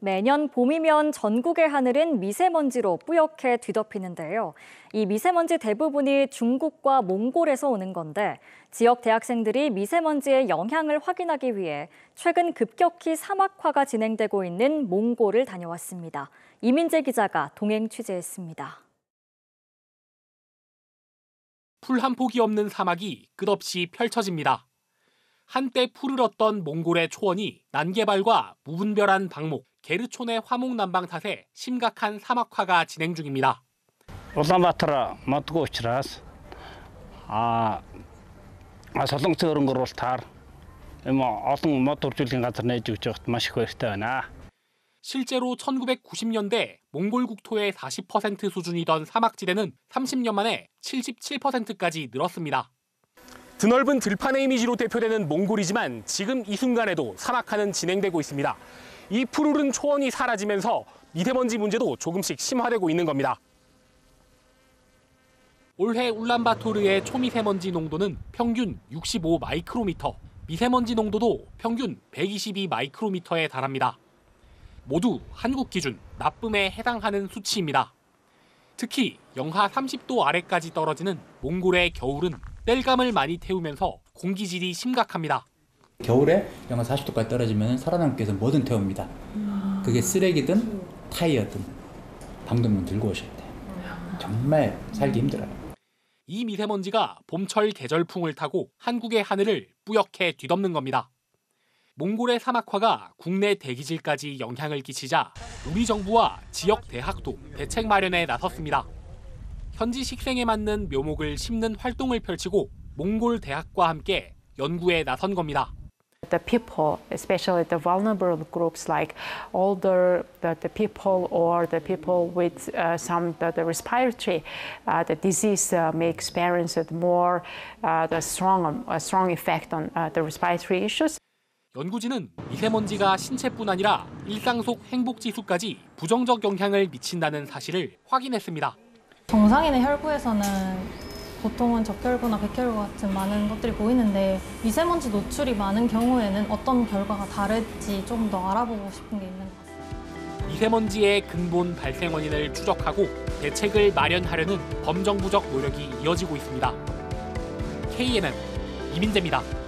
매년 봄이면 전국의 하늘은 미세먼지로 뿌옇게 뒤덮이는데요. 이 미세먼지 대부분이 중국과 몽골에서 오는 건데 지역 대학생들이 미세먼지의 영향을 확인하기 위해 최근 급격히 사막화가 진행되고 있는 몽골을 다녀왔습니다. 이민재 기자가 동행 취재했습니다. 풀 한 폭이 없는 사막이 끝없이 펼쳐집니다. 한때 푸르렀던 몽골의 초원이 난개발과 무분별한 방목, 게르촌의 화목 난방 탓에 심각한 사막화가 진행 중입니다. 울란바토르 матгүй учраас солонгоцын хөрөнгө оруулалтаар олон мод үржүүлгийн газар нээж өгч байгаад маш их баяртай байна. 실제로 1990년대 몽골 국토의 40% 수준이던 사막지대는 30년 만에 77%까지 늘었습니다. 드넓은 들판의 이미지로 대표되는 몽골이지만 지금 이 순간에도 사막화는 진행되고 있습니다. 이 푸르른 초원이 사라지면서 미세먼지 문제도 조금씩 심화되고 있는 겁니다. 올해 울란바토르의 초미세먼지 농도는 평균 65 마이크로미터, 미세먼지 농도도 평균 122 마이크로미터에 달합니다. 모두 한국 기준 나쁨에 해당하는 수치입니다. 특히 영하 30도 아래까지 떨어지는 몽골의 겨울은 땔감을 많이 태우면서 공기질이 심각합니다. 겨울에 영하 40도까지 떨어지면 살아남기 위해서 뭐든 태웁니다. 그게 쓰레기든 타이어든 방독면 들고 오셔야 돼요. 정말 살기 힘들어요. 이 미세먼지가 봄철 계절풍을 타고 한국의 하늘을 뿌옇게 뒤덮는 겁니다. 몽골의 사막화가 국내 대기질까지 영향을 끼치자 우리 정부와 지역 대학도 대책 마련에 나섰습니다. 현지 식생에 맞는 묘목을 심는 활동을 펼치고 몽골 대학과 함께 연구에 나선 겁니다. The people, especially the vulnerable groups like older the people or the people with some the respiratory the disease may experience more the strong effect on the respiratory issues. 연구진은 미세먼지가 신체뿐 아니라 일상 속 행복 지수까지 부정적 영향을 미친다는 사실을 확인했습니다. 정상인의 혈구에서는 보통은 적혈구나 백혈구 같은 많은 것들이 보이는데 미세먼지 노출이 많은 경우에는 어떤 결과가 다를지 조금 더 알아보고 싶은 게 있는 것 같습니다. 미세먼지의 근본 발생 원인을 추적하고 대책을 마련하려는 범정부적 노력이 이어지고 있습니다. KNN 이민재입니다.